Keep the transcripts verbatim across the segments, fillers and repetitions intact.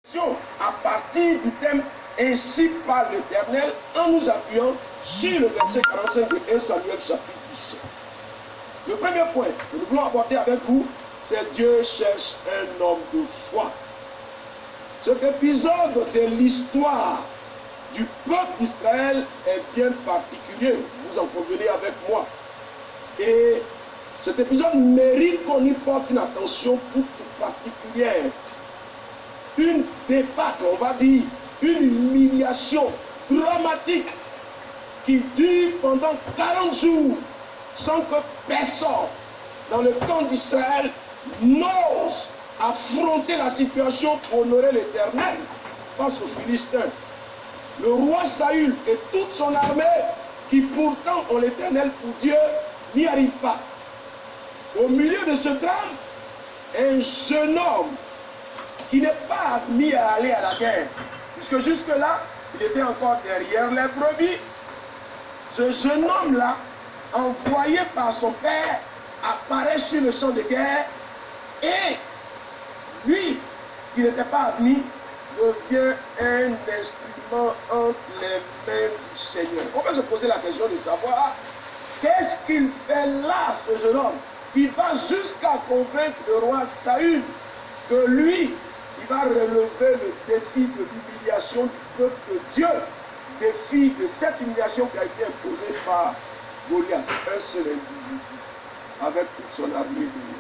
À partir du thème ainsi par l'Éternel, en nous appuyant sur le verset quarante-cinq de premier Samuel chapitre dix-sept. Le premier point que nous voulons aborder avec vous, c'est Dieu cherche un homme de foi. Cet épisode de l'histoire du peuple d'Israël est bien particulier, vous en convenez avec moi. Et cet épisode mérite qu'on y porte une attention toute particulière. Une débâcle, on va dire, une humiliation dramatique qui dure pendant quarante jours sans que personne dans le camp d'Israël n'ose affronter la situation pour honorer l'Éternel face aux Philistins. Le roi Saül et toute son armée, qui pourtant ont l'Éternel pour Dieu, n'y arrivent pas. Au milieu de ce drame, un jeune homme qui n'est pas admis à aller à la guerre, puisque jusque-là, il était encore derrière les brebis. Ce jeune homme-là, envoyé par son père, apparaît sur le champ de guerre et lui, qui n'était pas admis, devient un instrument entre les mains du Seigneur. On peut se poser la question de savoir qu'est-ce qu'il fait là, ce jeune homme, qui va jusqu'à convaincre le roi Saül que lui, il va relever le défi de l'humiliation du peuple de Dieu, défi de cette humiliation qui a été imposée par Goliath, un seul individu, avec toute son armée de lui.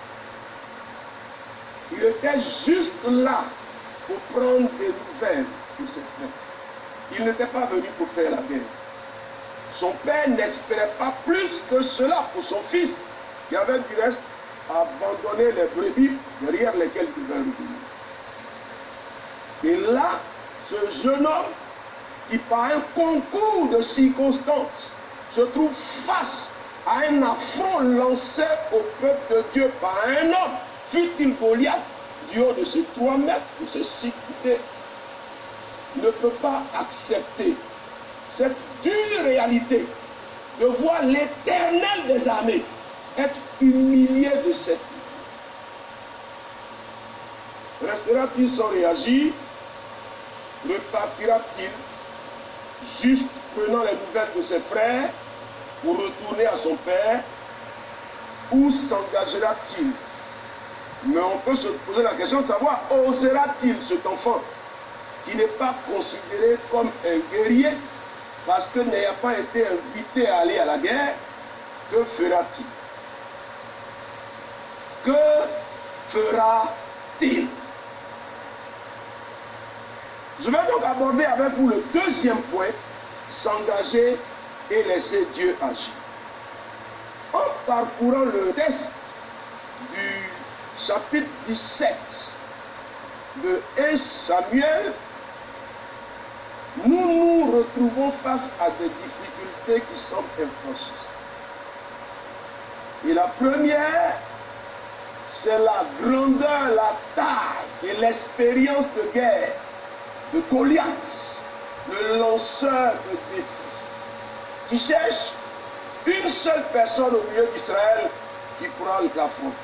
Il était juste là pour prendre des nouvelles de ses frères. Il n'était pas venu pour faire la guerre. Son père n'espérait pas plus que cela pour son fils, qui avait du reste abandonné les brebis derrière lesquelles il devait revenir. Et là, ce jeune homme, qui par un concours de circonstances se trouve face à un affront lancé au peuple de Dieu par un homme, fut-il Goliath, du haut de ses trois mètres, de ses six pieds, ne peut pas accepter cette dure réalité de voir l'Éternel des armées être humilié de cette vie. Restera-t-il sans réagir? Repartira-t-il juste prenant les nouvelles de ses frères pour retourner à son père? Ou s'engagera-t-il? Mais on peut se poser la question de savoir, osera-t-il cet enfant qui n'est pas considéré comme un guerrier parce que n'ayant pas été invité à aller à la guerre, que fera-t-il? Que fera-t-il? Je vais donc aborder avec vous le deuxième point, s'engager et laisser Dieu agir. En parcourant le texte du chapitre dix-sept de premier Samuel, nous nous retrouvons face à des difficultés qui semblent infranchissables. Et la première, c'est la grandeur, la taille et l'expérience de guerre de Goliath, le lanceur de défis, qui cherche une seule personne au milieu d'Israël qui pourra l'affronter.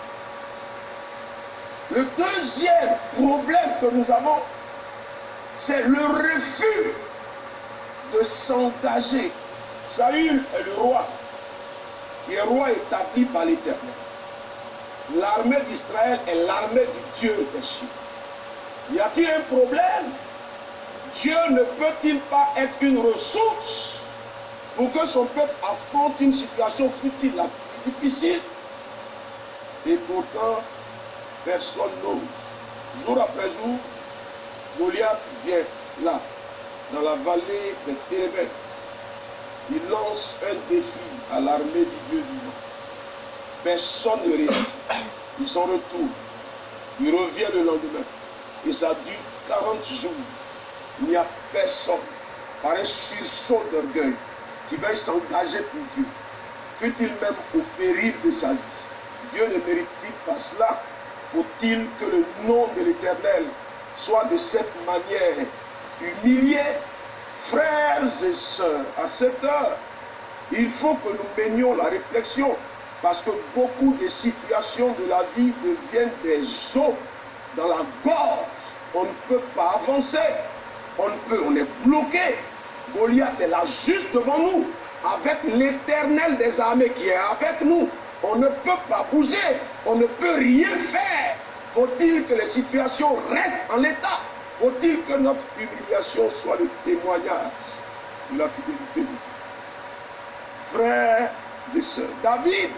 Le deuxième problème que nous avons, c'est le refus de s'engager. Saül est le roi, qui est roi établi par l'Éternel. L'armée d'Israël est l'armée du Dieu des cieux. Y a-t-il un problème? Dieu ne peut-il pas être une ressource pour que son peuple affronte une situation futile, la plus difficile? Et pourtant, personne n'ose. Jour après jour, Goliath vient là, dans la vallée des Térébêtes. Il lance un défi à l'armée du Dieu vivant. Personne ne réagit. Il s'en retourne. Il revient le lendemain. Et ça dure quarante jours. Il n'y a personne, par un sursaut d'orgueil, qui veuille s'engager pour Dieu. Fut-il même au péril de sa vie? Dieu ne mérite-t-il pas cela? Faut-il que le nom de l'Éternel soit de cette manière humilié? Frères et sœurs, à cette heure, il faut que nous menions la réflexion, parce que beaucoup de situations de la vie deviennent des os dans la gorge on ne peut pas avancer. On ne peut, on est bloqué. Goliath est là juste devant nous, avec l'Éternel des armées qui est avec nous. On ne peut pas bouger, on ne peut rien faire. Faut-il que les situations restent en l'état? Faut-il que notre humiliation soit le témoignage de la fidélité de Dieu? Frères et sœurs, David,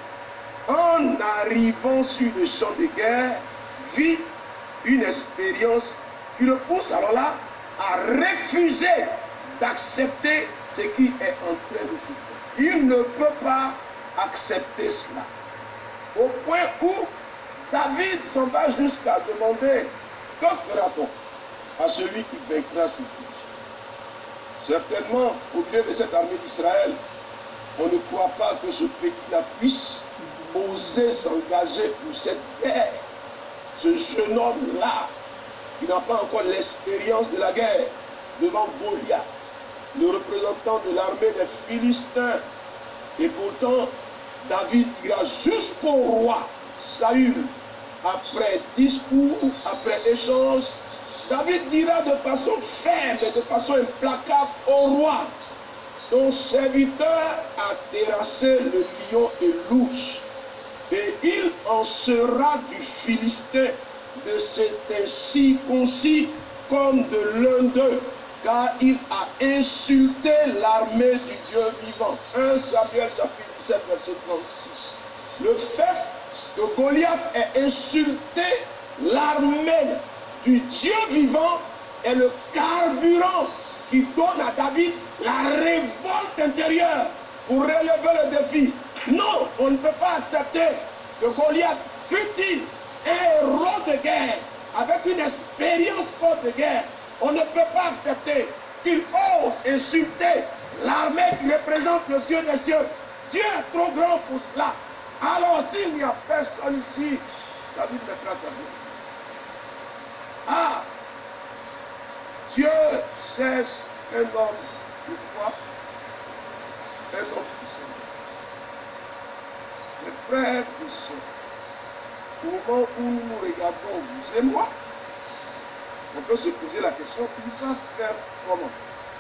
en arrivant sur le champ de guerre, vit une expérience qui le pousse alors là à refuser d'accepter ce qui est en train de se faire. Il ne peut pas accepter cela. Au point où David s'en va jusqu'à demander: que fera-t-on à celui qui vaincra ce Philistins? Certainement, au milieu de cette armée d'Israël, on ne croit pas que ce petit-là puisse oser s'engager pour cette guerre. Ce jeune homme-là, qui n'a pas encore l'expérience de la guerre, devant Goliath, le représentant de l'armée des Philistins. Et pourtant, David ira jusqu'au roi Saül. Après discours, après échange, David dira de façon ferme et de façon implacable au roi: ton serviteur a terrassé le lion et l'ours, et il en sera du Philistin de cet incirconcis comme de l'un d'eux, car il a insulté l'armée du Dieu vivant. un Samuel chapitre dix-sept, verset trente-six. Le fait que Goliath ait insulté l'armée du Dieu vivant est le carburant qui donne à David la révolte intérieure pour relever le défi. Non, on ne peut pas accepter que Goliath, fût-il un héros de guerre, avec une expérience forte de guerre, on ne peut pas accepter qu'il ose insulter l'armée qui représente le Dieu des cieux. Dieu est trop grand pour cela. Alors s'il n'y a personne ici, David mettra sa vie. Ah, Dieu cherche un homme de foi, un homme puissant. Mes frères et sœurs, au moment où nous nous regardons, vous et moi, on peut se poser la question: il va faire comment?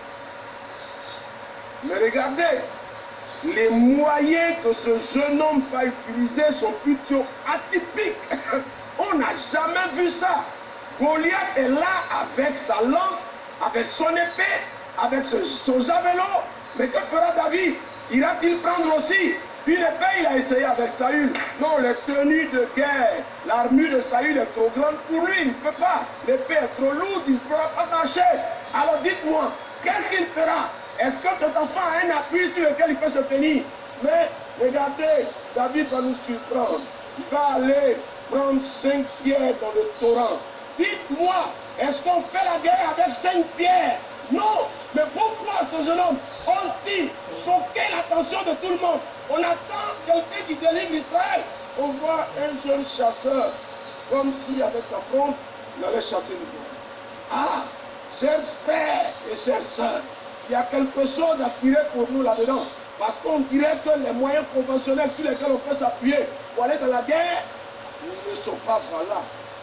Mais regardez, les moyens que ce jeune homme va utiliser sont plutôt atypiques. On n'a jamais vu ça. Goliath est là avec sa lance, avec son épée, avec ce, son javelot. Mais que fera David? Ira-t-il prendre aussi une épée? Il a essayé avec Saül. Non, les tenues de guerre, l'armure de Saül est trop grande pour lui. Il ne peut pas. L'épée est trop lourde, il ne pourra pas marcher. Alors dites-moi, qu'est-ce qu'il fera? Est-ce que cet enfant a un appui sur lequel il peut se tenir? Mais regardez, David va nous surprendre. Il va aller prendre cinq pierres dans le torrent. Dites-moi, est-ce qu'on fait la guerre avec cinq pierres? Non. Mais pourquoi ce jeune homme ose-t-il choquer l'attention de tout le monde? On attend quelqu'un qui délivre Israël. On voit un jeune chasseur, comme si avec sa fronde, il allait chasser le lion. Ah, chers frères et chères sœurs, il y a quelque chose à tirer pour nous là-dedans. Parce qu'on dirait que les moyens conventionnels sur lesquels on peut s'appuyer pour aller dans la guerre ne sont pas valables.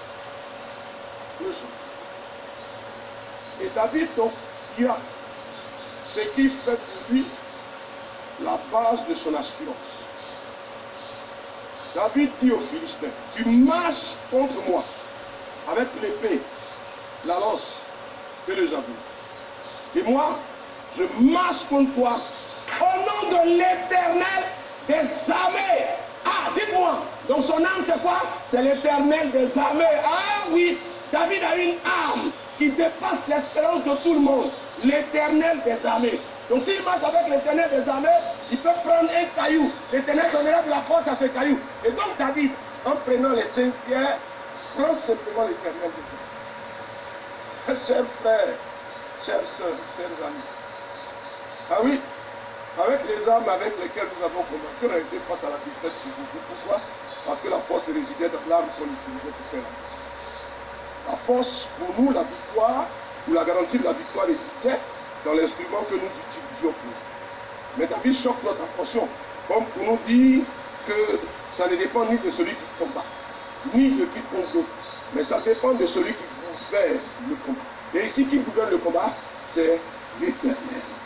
Et David, donc, il y a ce qui fait pour lui la base de son assurance. David dit aux Philistins: tu marches contre moi avec l'épée, la lance et le javelot. Et moi, je marche contre toi au nom de l'Éternel des armées. Ah, dites-moi, donc son âme c'est quoi? C'est l'Éternel des armées. Ah oui, David a une arme qui dépasse l'espérance de tout le monde. L'Éternel des armées. Donc s'il marche avec l'Éternel des armées, il peut prendre un caillou. L'Éternel donnera de la force à ce caillou. Et donc David, en prenant les cinq pierres, prend simplement l'Éternel des armées. Chers frères, chères sœurs, chers amis. Ah oui, avec les armes avec lesquelles nous avons combattu, on a été face à la défaite du groupe. Pourquoi? Parce que la force résidait dans l'arme qu'on utilisait pour faire la guerre. La force pour nous, la victoire, ou la garantie de la victoire résidait dans l'instrument que nous utilisions pour nous. Mais David choque notre attention, comme pour nous dire que ça ne dépend ni de celui qui combat, ni de quiconque d'autre, mais ça dépend de celui qui bouge. faire le combat. Et ici, qui gouverne le combat? C'est l'Éternel.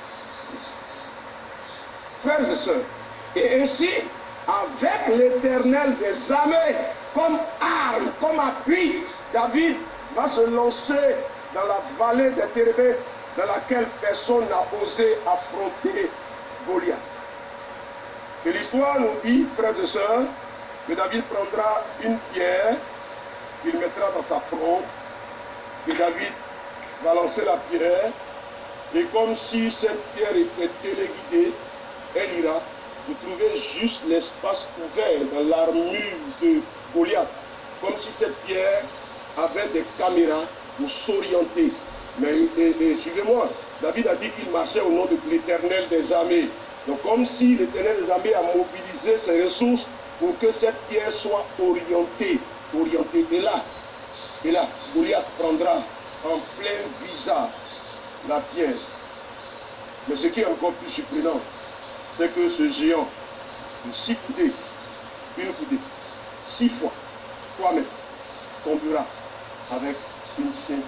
Frères et sœurs, et ainsi, avec l'Éternel des armées, comme arme, comme appui, David va se lancer dans la vallée des Térébé, dans laquelle personne n'a osé affronter Goliath. Et l'histoire nous dit, frères et sœurs, que David prendra une pierre, qu'il mettra dans sa fronte, et David va lancer la pierre, et comme si cette pierre était téléguidée, elle ira pour trouver juste l'espace ouvert dans l'armure de Goliath, comme si cette pierre avait des caméras pour s'orienter. Mais et, et, suivez-moi, David a dit qu'il marchait au nom de l'Éternel des armées. Donc comme si l'Éternel des armées a mobilisé ses ressources pour que cette pierre soit orientée. Orientée. Et là, et là, Goliath prendra en plein visage la pierre. Mais ce qui est encore plus surprenant, c'est que ce géant de six coudées, une coudée, six fois, trois mètres, tombera avec une ceinture.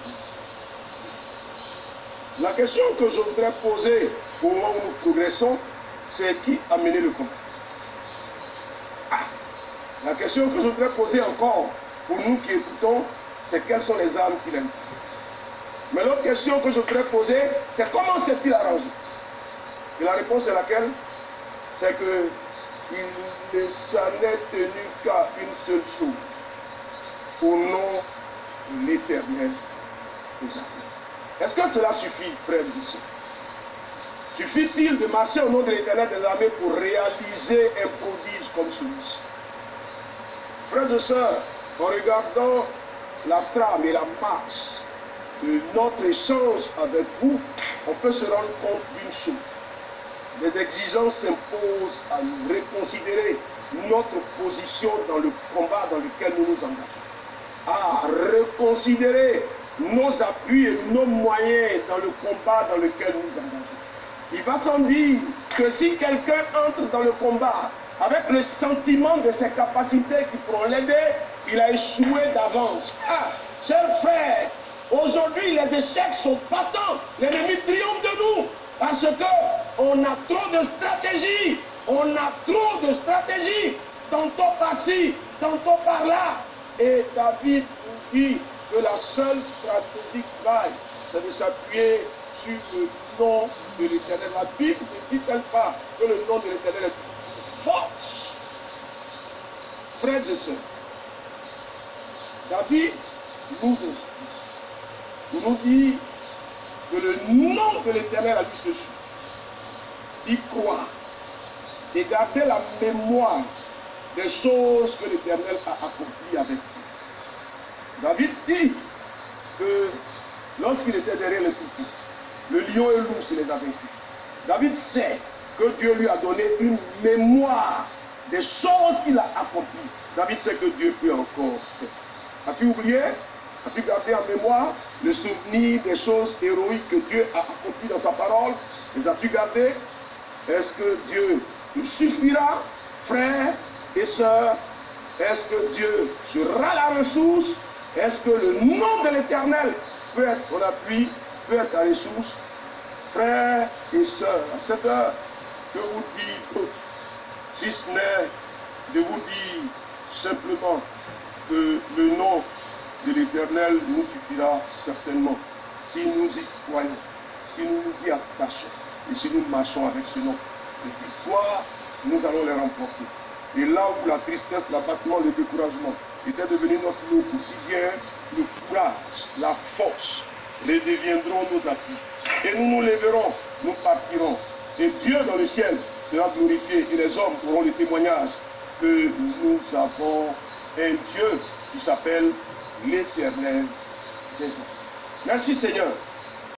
La question que je voudrais poser au moment où nous progressons, c'est qui a mené le combat? Ah, la question que je voudrais poser encore pour nous qui écoutons, c'est quelles sont les armes qu'il a utilisées. Mais l'autre question que je voudrais poser, c'est comment s'est-il arrangé? Et la réponse est laquelle? C'est qu'il ne s'en est tenu qu'à une seule chose, au nom de l'Éternel des armées. Est-ce que cela suffit, frères et sœurs? Suffit-il de marcher au nom de l'Éternel des armées pour réaliser un prodige comme celui-ci? Frères et sœurs, en regardant la trame et la marche de notre échange avec vous, on peut se rendre compte d'une chose. Les exigences s'imposent à nous reconsidérer notre position dans le combat dans lequel nous nous engageons. À reconsidérer nos appuis et nos moyens dans le combat dans lequel nous nous engageons. Il va sans dire que si quelqu'un entre dans le combat avec le sentiment de ses capacités qui pourront l'aider, il a échoué d'avance. Ah, chers frères, aujourd'hui les échecs sont patents. L'ennemi triomphe de nous parce qu'on a trop de stratégie. On a trop de stratégie. Tantôt par-ci, tantôt par-là. Et David nous dit que la seule stratégie qui vaille, c'est de s'appuyer sur le nom de l'Éternel. La Bible ne dit-elle pas que le nom de l'Éternel est une force? Frères et sœurs, David nous instruit, nous dit que le nom de l'Éternel a lui se suit. Il croit et garder la mémoire des choses que l'Éternel a accomplies avec lui. David dit que lorsqu'il était derrière le troupeau, le lion et l'ours les a vaincus. David sait que Dieu lui a donné une mémoire des choses qu'il a accomplies. David sait que Dieu peut encore faire. As-tu oublié? As-tu gardé en mémoire le souvenir des choses héroïques que Dieu a accomplies dans sa parole? Les as-tu gardées? Est-ce que Dieu te suffira, frères et sœurs? Est-ce que Dieu sera la ressource? Est-ce que le nom de l'Éternel peut être ton appui, peut être ta ressource? Frères et sœurs, à cette heure, que vous dites d'autres, si ce n'est de vous dire simplement que le nom de l'Éternel nous suffira certainement, si nous y croyons, si nous nous y attachons, et si nous marchons avec ce nom. Les victoires, nous allons les remporter. Et là où la tristesse, l'abattement, le découragement était devenu notre lot quotidien, le courage, la force redeviendront nos appuis. Et nous nous lèverons, nous partirons. Et Dieu dans le ciel sera glorifié et les hommes auront le témoignage que nous avons un Dieu qui s'appelle l'Éternel des hommes. Merci Seigneur.